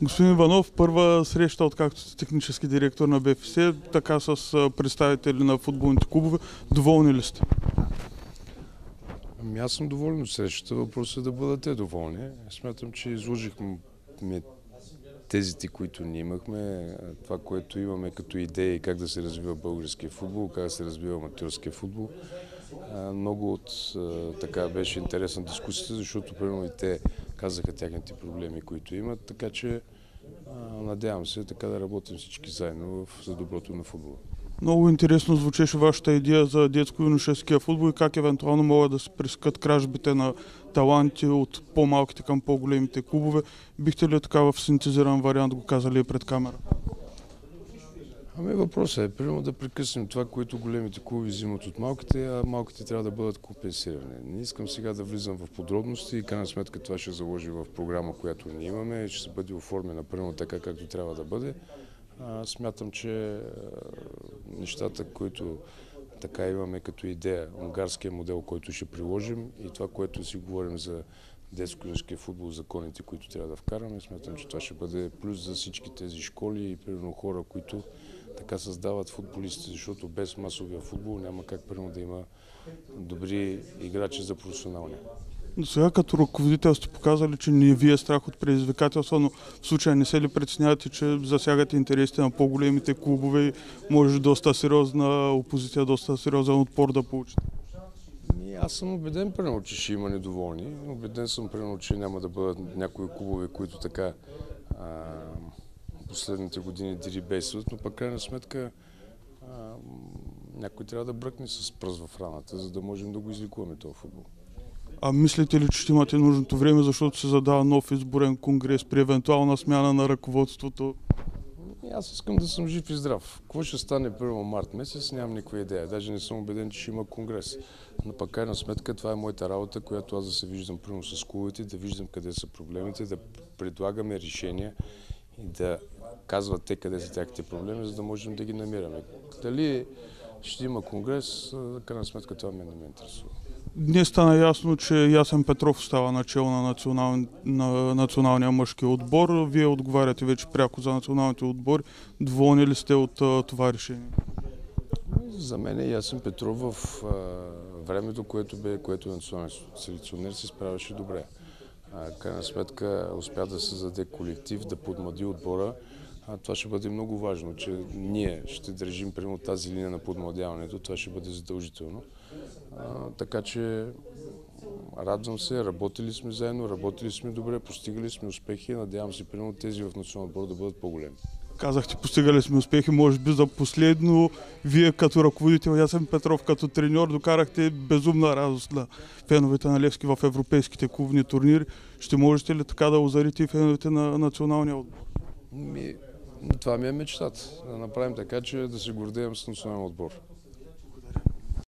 Господин Иванов, първа среща откакто сте технически директор на БФС, така с представители на футболните клубове. Доволни ли сте? Аз съм доволен от срещата. Въпросът е да бъдат те доволни. Смятам, че изложихме тезите, които ние имахме, това, което имаме като идеи, как да се развива българския футбол, как да се развива аматьорския футбол. Много така беше интересна дискусията, защото примерно и те казаха тяхните проблеми, които имат, така че надявам се така да работим всички заедно за доброто на футбола. Много интересно звучеше вашата идея за детско-юношеския футбол и как евентуално могат да се пресекат кражбите на таланти от по-малките към по-големите клубове. Бихте ли така в синтезиран вариант го казали и пред камера? Въпросът е, примерно да прекъснем това, което големите клуби взимат от малките, а малките трябва да бъдат компенсирани. Не искам сега да влизам в подробности и крайна сметка това ще заложи в програма, която ние имаме, ще се бъде оформена примерно така, както трябва да бъде. Смятам, че нещата, които така имаме като идея, унгарския модел, който ще приложим и това, което си говорим за детско-юношеския футбол, законите, които трябва да вкараме, смятам, че това ще бъде плюс за всички тези школи и примерно хора, които така създават футболисти, защото без масовия футбол няма как примерно да има добри играчи за професионалния. До сега като ръководител сте показали, че не ви е страх от предизвикателства, но в случая не се ли притеснявате, че засягате интересите на по-големите клубове и може доста сериозна опозиция, доста сериозен отпор да получите? Аз съм убеден, примерно, че ще има недоволни. Убеден съм, примерно, че няма да бъдат някои клубове, които така последните години дирибействат, но пък крайна сметка някой трябва да бръкне с пръст в раната, за да можем да го изликуваме този футбол. А мислите ли, че ще имате нужното време, защото се задава нов изборен конгрес при евентуална смяна на ръководството? Аз искам да съм жив и здрав. Какво ще стане първо март месец, нямам никаква идея. Даже не съм убеден, че ще има конгрес. Но пък крайна сметка това е моята работа, която аз да се виждам първо с клубите, да виждам къде са проблемите, да предлагаме решения и да казват те къде са тяхните проблеми, за да можем да ги намираме. Дали ще има конгрес, крайна сметка това не ме интересува. Днес стана ясно, че Ясен Петров остава начело на националния мъжки отбор. Вие отговаряте вече пряко за националните отбори. Доволни ли сте от това решение? За мен Ясен Петров в времето, което национален селекционер се справяше добре. Крайна сметка успя да създаде колектив, да подмлади отбора. Това ще бъде много важно, че ние ще държим примерно тази линия на подмладяването. Това ще бъде задължително. Така че радвам се, работили сме заедно, работили сме добре, постигали сме успехи. Надявам се примерно тези в националния отбор да бъдат по-големи. Казахте, постигали сме успехи, може би за последно. Вие като ръководител, Ясен Петров като треньор, докарахте безумна радост на феновете на Левски в европейските клубни турнири. Ще можете ли така да озарите и феновете на националния отбор? Това ми е мечтата. Да направим така, че да се гордеем с националния отбор.